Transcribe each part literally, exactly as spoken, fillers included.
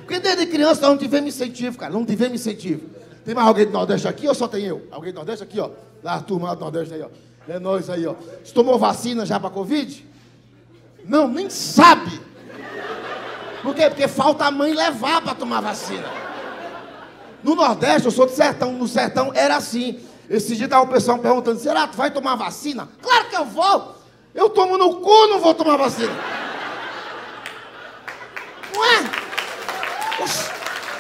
Porque desde criança nós não tivemos incentivo, cara. Não tivemos incentivo. Tem mais alguém do Nordeste aqui ou só tem eu? Alguém do Nordeste aqui, ó. Lá, a turma lá do Nordeste aí, ó. É nós aí, ó. Você tomou vacina já pra Covid? Não, nem sabe. Por quê? Porque falta a mãe levar pra tomar vacina. No Nordeste, eu sou do sertão. No sertão era assim. Esse dia tava o pessoal me perguntando, será que tu vai tomar vacina? Claro que eu vou. Eu tomo no cu, não vou tomar vacina. Não é? Oxi.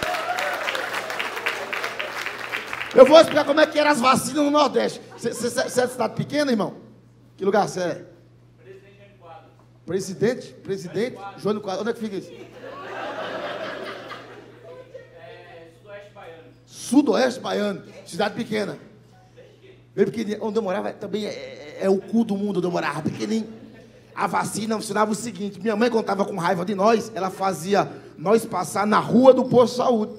Eu vou explicar como é que eram as vacinas no Nordeste. Você é de cidade pequena, irmão? Que lugar você é? Presidente Jânio Quadros. Presidente? Presidente? Jânio Quadros. Onde é que fica isso? É, Sudoeste Baiano. Sudoeste Baiano. Cidade pequena. Bem pequenininha. Onde eu morava também é, é, é o cu do mundo onde eu morava. Pequenininho. A vacina funcionava o seguinte. Minha mãe, quando estava com raiva de nós, ela fazia nós passar na rua do posto de saúde.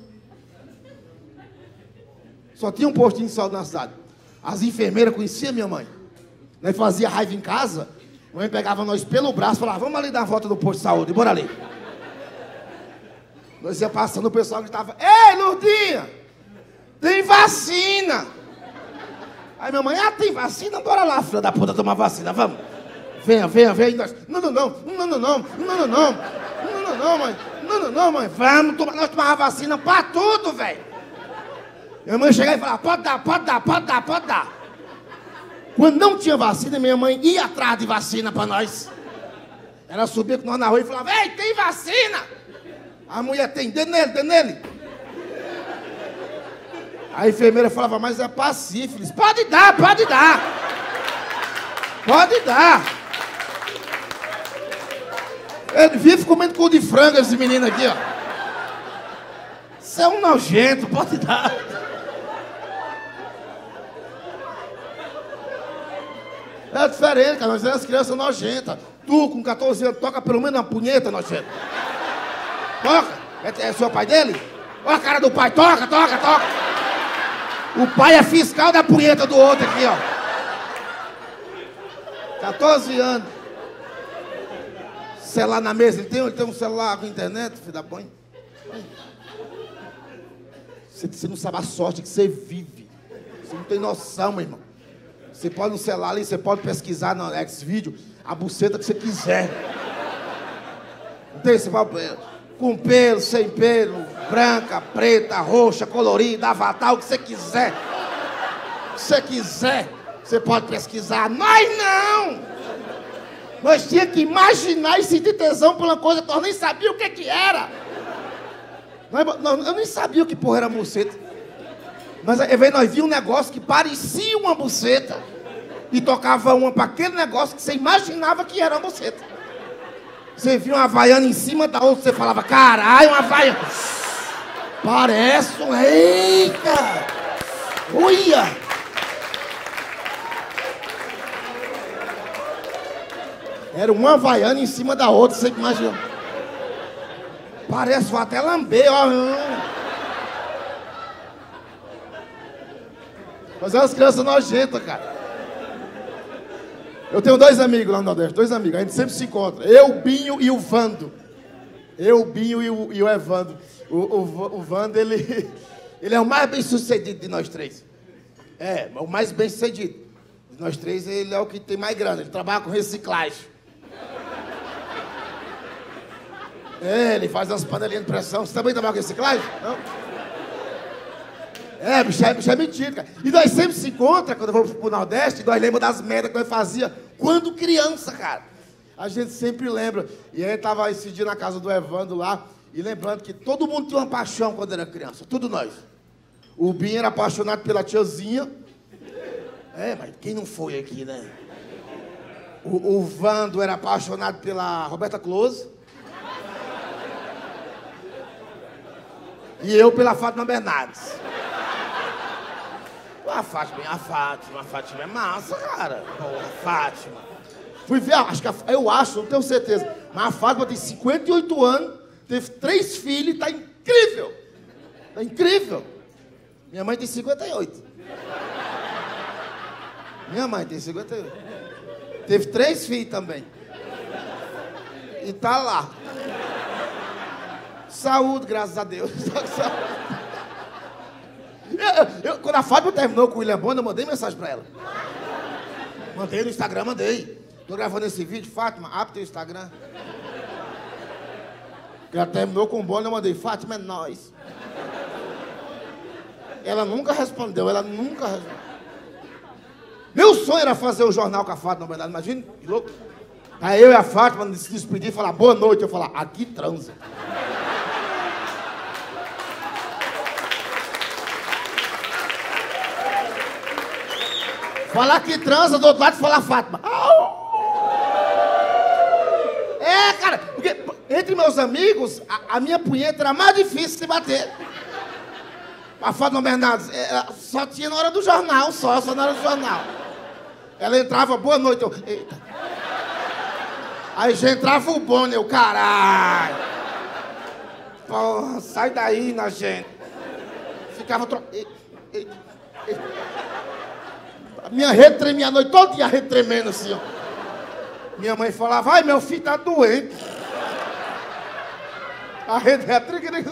Só tinha um postinho de saúde na cidade. As enfermeiras conheciam minha mãe. Nós fazia raiva em casa. A mãe pegava nós pelo braço e falava, vamos ali dar a volta do posto de saúde, bora ali. Nós ia passando, o pessoal gritava, ei, Lourdinha, tem vacina. Aí minha mãe, ah, tem vacina? Bora lá, filha da puta, tomar vacina, vamos. Venha, venha, venha. Nós, não, não, não, não, não, não, não, não, não, não, não, não, mãe, não, não, não, mãe, vamos, tomar, nós tomar vacina pra tudo, velho. Minha mãe chegava e falava, pode dar, pode dar, pode dar, pode dar. Quando não tinha vacina, minha mãe ia atrás de vacina pra nós. Ela subia com nós na rua e falava, ei, tem vacina! A mulher tem, dê nele, dê nele. A enfermeira falava, mas é pra sífilis. Pode dar, pode dar. Pode dar. Ele vive comendo cu de frango, esse menino aqui, ó. Você é um nojento, pode dar. É diferente, cara. Nós éramos crianças nojentas. Tu, com quatorze anos, toca pelo menos uma punheta, nojento. Toca. É, é seu pai dele? Olha a cara do pai. Toca, toca, toca. O pai é fiscal da punheta do outro aqui, ó. quatorze anos. Celular na mesa. Ele tem, ele tem um celular com internet, filho da mãe. Você, você não sabe a sorte que você vive. Você não tem noção, meu irmão. Você pode no celular ali, você pode pesquisar no Xvideo a buceta que você quiser. Não tem esse papo? Com pelo, sem pelo, branca, preta, roxa, colorida, avatar, o que você quiser. O que você quiser, você pode pesquisar. Nós não! Nós tínhamos que imaginar e sentir tesão por uma coisa que nós nem sabíamos o que, que era. Nós, nós, eu nem sabia o que porra era buceta. Mas aí nós vimos um negócio que parecia uma buceta e tocava uma para aquele negócio que você imaginava que era uma buceta. Você viu uma havaiana em cima da outra, você falava, caralho, uma havaiana. Parece um... Eita! Uia! Era uma havaiana em cima da outra, você imaginou. Parece, vou até lamber, ó. Mas é umas crianças nojentas, cara. Eu tenho dois amigos lá no Nordeste, dois amigos, a gente sempre se encontra. Eu, o Binho e o Vando. Eu, o Binho e o, e o Evandro. O, o, o Vando, ele, ele é o mais bem sucedido de nós três. É, o mais bem sucedido. De nós três, ele é o que tem mais grana. Ele trabalha com reciclagem. É, ele faz umas panelinhas de pressão. Você também trabalha com reciclagem? Não? É, bicho, é, bicho, é mentira, cara. E nós sempre se encontramos, quando eu vou pro Nordeste, nós lembramos das merdas que nós fazia quando criança, cara. A gente sempre lembra. E a gente tava esse dia na casa do Evandro lá, e lembrando que todo mundo tinha uma paixão quando era criança, tudo nós. O Binho era apaixonado pela tiazinha. É, mas quem não foi aqui, né? O, o Vando era apaixonado pela Roberta Close. E eu pela Fátima Bernardes. A Fátima, a Fátima, a Fátima é massa, cara. Porra, Fátima. Fui ver, acho que a, eu acho, não tenho certeza, mas a Fátima tem cinquenta e oito anos, teve três filhos e tá incrível. Tá incrível. Minha mãe tem cinquenta e oito. Minha mãe tem cinquenta e oito. Teve três filhos também. E tá lá. Saúde, graças a Deus. Eu, eu, quando a Fátima terminou com o William Bonner, eu mandei mensagem pra ela. Mandei no Instagram, mandei. Tô gravando esse vídeo, Fátima, abre teu Instagram. Ela terminou com o Bonner, eu mandei, Fátima, é nóis. Ela nunca respondeu, ela nunca respondeu. Meu sonho era fazer o jornal com a Fátima, na verdade, imagina, que louco. Aí eu e a Fátima se despedir e falar, boa noite, eu falar, aqui transa. Falar que transa, do outro lado falar Fátima. É, cara, porque entre meus amigos, a, a minha punheta era mais difícil de bater. A Fátima Bernardes, ela só tinha na hora do jornal, só, só na hora do jornal. Ela entrava, boa noite, eu, eita. Aí já entrava o Bonner, eu, caralho. Porra, sai daí, na gente. Ficava tro... Eita, eita, eita. A minha rede tremia a noite toda, dia a rede tremendo assim, ó. Minha mãe falava, vai, meu filho tá doente. A rede é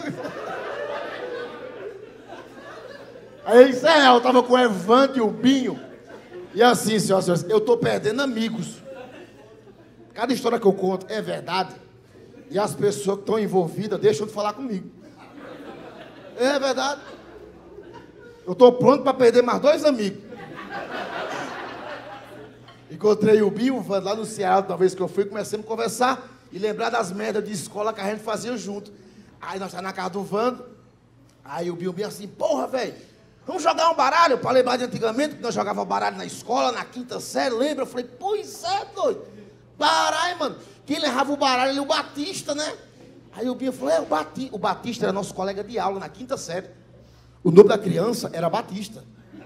Aí, isso é real, eu tava com o Evandro e o Binho. E assim, senhoras e senhores, eu tô perdendo amigos. Cada história que eu conto é verdade. E as pessoas que estão envolvidas deixam de falar comigo. É verdade. Eu tô pronto pra perder mais dois amigos. Encontrei o Binho, o Vando lá no Ceará, uma vez que eu fui, comecei a conversar e lembrar das merdas de escola que a gente fazia junto. Aí nós estávamos na casa do Vando, aí o Binho bem assim, porra, velho, vamos jogar um baralho? Pra lembrar de antigamente, que nós jogávamos baralho na escola, na quinta série, lembra? Eu falei, pois é, doido, baralho, mano. Quem levava o baralho era o Batista, né? Aí o Binho falou, é, o, Bati... o Batista era nosso colega de aula na quinta série. O nome da criança era Batista.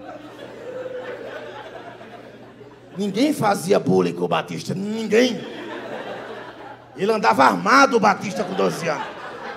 Ninguém fazia bullying com o Batista, ninguém. Ele andava armado, o Batista, com doze anos.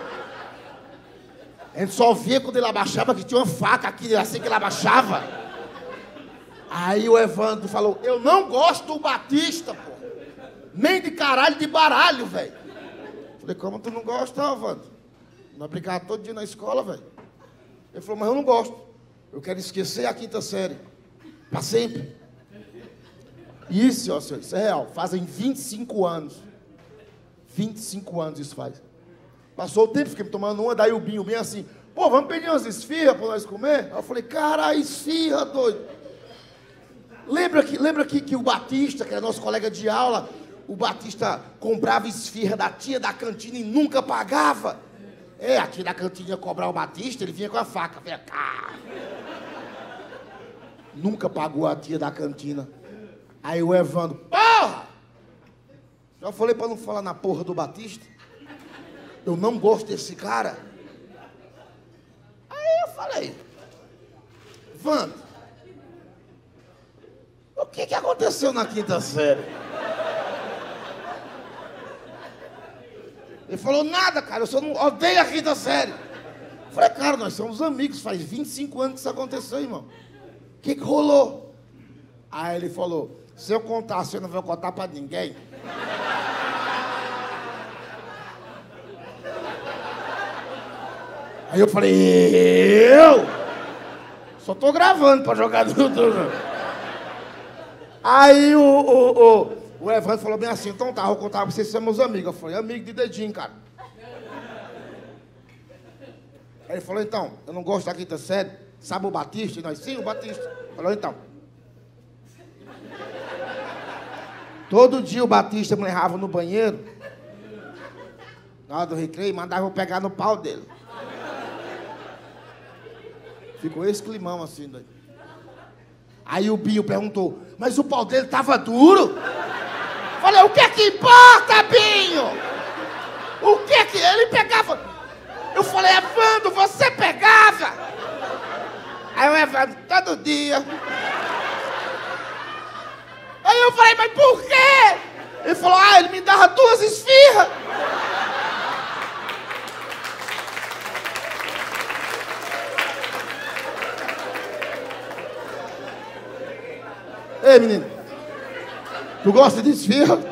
A gente só via quando ele abaixava que tinha uma faca aqui, assim que ele abaixava. Aí o Evandro falou, eu não gosto do Batista, pô. Nem de caralho de baralho, velho. Falei, como tu não gosta, Evandro? Nós brincávamos todo dia na escola, velho. Ele falou, mas eu não gosto. Eu quero esquecer a quinta série. Pra sempre. Isso, ó, senhor, isso é real. Fazem vinte e cinco anos. vinte e cinco anos isso faz. Passou o tempo, fiquei tomando uma, daí o Binho bem assim, pô, vamos pedir umas esfirras pra nós comer? Aí eu falei, caralho, esfirra, doido. Lembra que, lembra que, que o Batista, que era nosso colega de aula, o Batista comprava esfirra da tia da cantina e nunca pagava? É, a tia da cantina ia cobrar o Batista, ele vinha com a faca, vinha cá. Nunca pagou a tia da cantina. Aí o Evandro, porra! Já falei pra não falar na porra do Batista. Eu não gosto desse cara. Aí eu falei, Evandro, o que que aconteceu na quinta série? Ele falou, nada, cara, eu só não odeio a quinta série. Eu falei, cara, nós somos amigos, faz vinte e cinco anos que isso aconteceu, irmão. O que que rolou? Aí ele falou, se eu contar, você não vai contar pra ninguém. Aí eu falei, eu? Só tô gravando pra jogar no YouTube. Aí o, o, o, o Evandro falou bem assim, então tá, eu vou contar pra vocês, somos amigos. Eu falei, amigo de dedinho, cara. Aí ele falou, então, eu não gosto da quinta série. Sabe o Batista? E nós, sim, o Batista. Falou, então. Todo dia o Batista me levava no banheiro, na hora do recreio, mandava eu pegar no pau dele. Ficou esse climão assim, daí. Aí o Binho perguntou, mas o pau dele tava duro? Falei, o que é que importa, Binho? O que é que ele pegava? Eu falei, Evandro, você pegava? Aí o Evandro, todo dia. Aí eu falei, mas por quê? Ele falou, ah, ele me dava duas esfirras. Ei, menino, tu gosta de esfirra?